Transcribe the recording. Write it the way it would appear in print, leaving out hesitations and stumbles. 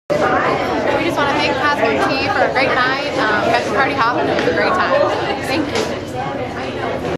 We just want to thank Cosmo Tea for a great night. Got the party hopping. It was a great time.